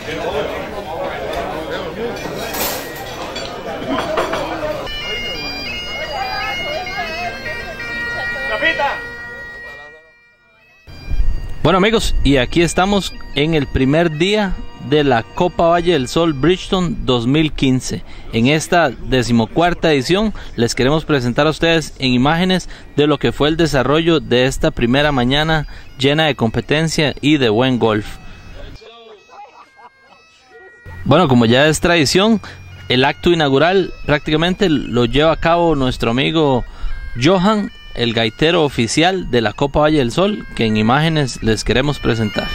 Bueno amigos, y aquí estamos en el primer día de la Copa Valle del Sol Bridgestone 2015. En esta 14ª edición les queremos presentar a ustedes en imágenes de lo que fue el desarrollo de esta primera mañana llena de competencia y de buen golf. Bueno, como ya es tradición, el acto inaugural prácticamente lo lleva a cabo nuestro amigo Johan, el gaitero oficial de la Copa Valle del Sol, que en imágenes les queremos presentar.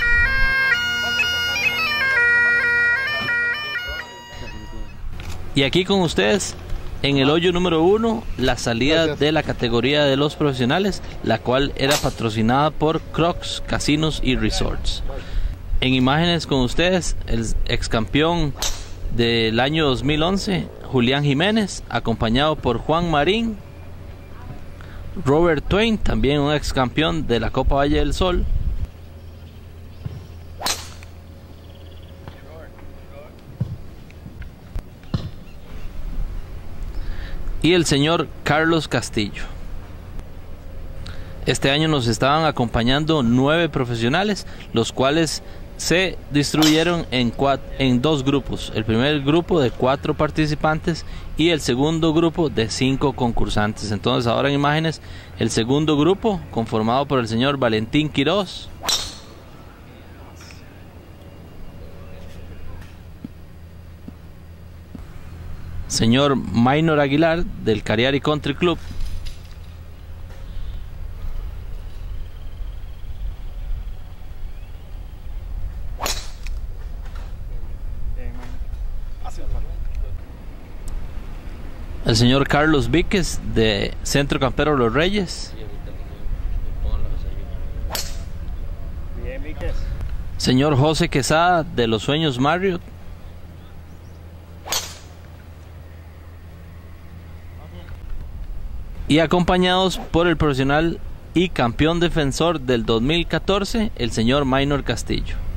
Y aquí con ustedes, en el hoyo número 1, la salida de la categoría de los profesionales, la cual era patrocinada por Crocs Casinos y Resorts. En imágenes con ustedes, el ex campeón del año 2011, Julián Jiménez, acompañado por Juan Marín, Robert Twain, también un ex campeón de la Copa Valle del Sol, y el señor Carlos Castillo. Este año nos estaban acompañando 9 profesionales, los cuales se distribuyeron en 2 grupos. El primer grupo de 4 participantes y el segundo grupo de 5 concursantes. Entonces ahora en imágenes, el segundo grupo conformado por el señor Valentín Quiroz, señor Maynor Aguilar del Cariari Country Club, el señor Carlos Víquez de Centro Campero Los Reyes, señor José Quesada de Los Sueños Marriott, y acompañados por el profesional y campeón defensor del 2014, el señor Maynor Castillo.